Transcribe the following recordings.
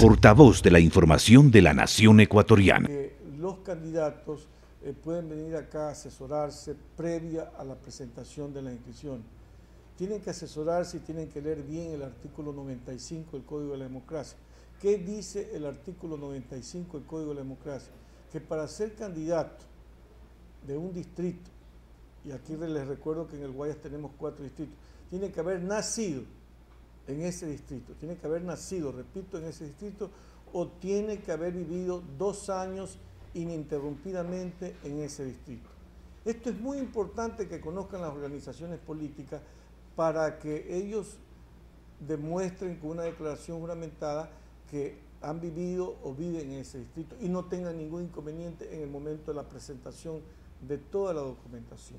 portavoz de la información de la nación ecuatoriana. Los candidatos pueden venir acá a asesorarse previa a la presentación de la inscripción. Tienen que asesorarse y tienen que leer bien el artículo 95 del Código de la Democracia. ¿Qué dice el artículo 95 del Código de la Democracia? Que para ser candidato de un distrito, y aquí les recuerdo que en el Guayas tenemos 4 distritos, tiene que haber nacido en ese distrito, tiene que haber nacido, repito, en ese distrito, o tiene que haber vivido 2 años ininterrumpidamente en ese distrito. Esto es muy importante que conozcan las organizaciones políticas para que ellos demuestren con una declaración juramentada que han vivido o viven en ese distrito y no tengan ningún inconveniente en el momento de la presentación de toda la documentación.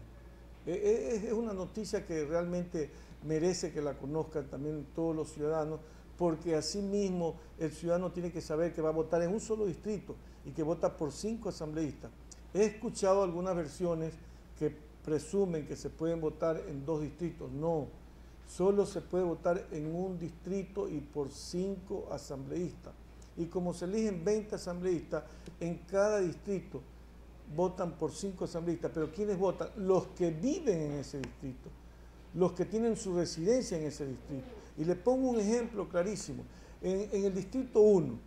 Es una noticia que realmente merece que la conozcan también todos los ciudadanos, porque asimismo el ciudadano tiene que saber que va a votar en un solo distrito y que vota por 5 asambleístas. He escuchado algunas versiones que presumen que se pueden votar en 2 distritos. No, solo se puede votar en un distrito y por 5 asambleístas. Y como se eligen 20 asambleístas, en cada distrito votan por 5 asambleístas. Pero ¿quiénes votan? Los que viven en ese distrito, los que tienen su residencia en ese distrito. Y le pongo un ejemplo clarísimo. En el distrito 1,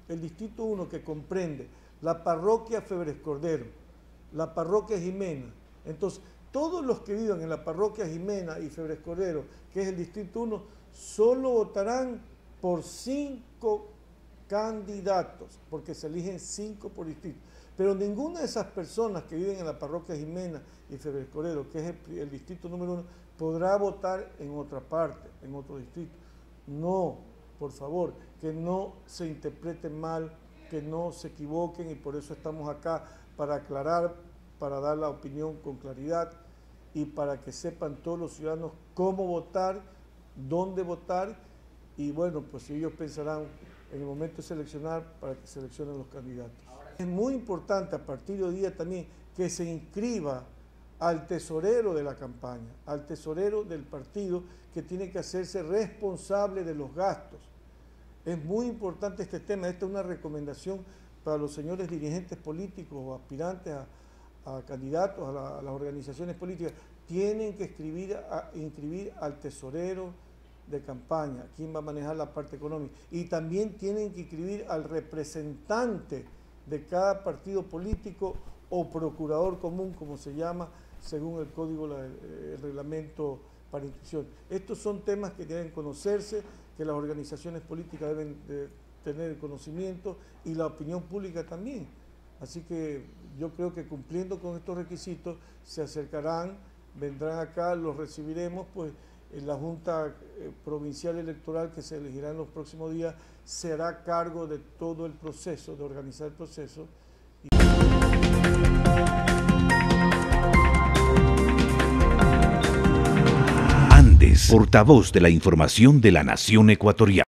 que comprende la parroquia Febres Cordero, la parroquia Jimena, entonces todos los que vivan en la parroquia Jimena y Febres Cordero, que es el distrito 1, solo votarán por 5 candidatos, porque se eligen 5 por distrito. Pero ninguna de esas personas que viven en la parroquia Jimena y Febres Cordero, que es el distrito número 1, podrá votar en otra parte, en otro distrito. No, por favor, que no se interpreten mal, que no se equivoquen, y por eso estamos acá para aclarar, para dar la opinión con claridad y para que sepan todos los ciudadanos cómo votar, dónde votar, y bueno, pues ellos pensarán en el momento de seleccionar para que seleccionen los candidatos. Es muy importante a partir de hoy día también que se inscriba al tesorero de la campaña, al tesorero del partido, que tiene que hacerse responsable de los gastos. Es muy importante este tema. Esta es una recomendación para los señores dirigentes políticos o aspirantes a candidatos a las organizaciones políticas. Tienen que inscribir al tesorero de campaña, quien va a manejar la parte económica, y también tienen que inscribir al representante de cada partido político o procurador común, como se llama según el código, el reglamento para inscripción. Estos son temas que deben conocerse, que las organizaciones políticas deben de tener conocimiento, y la opinión pública también. Así que yo creo que cumpliendo con estos requisitos se acercarán, vendrán acá, los recibiremos, pues en la Junta Provincial Electoral, que se elegirá en los próximos días, se hará cargo de todo el proceso, de organizar el proceso. Portavoz de la información de la nación ecuatoriana.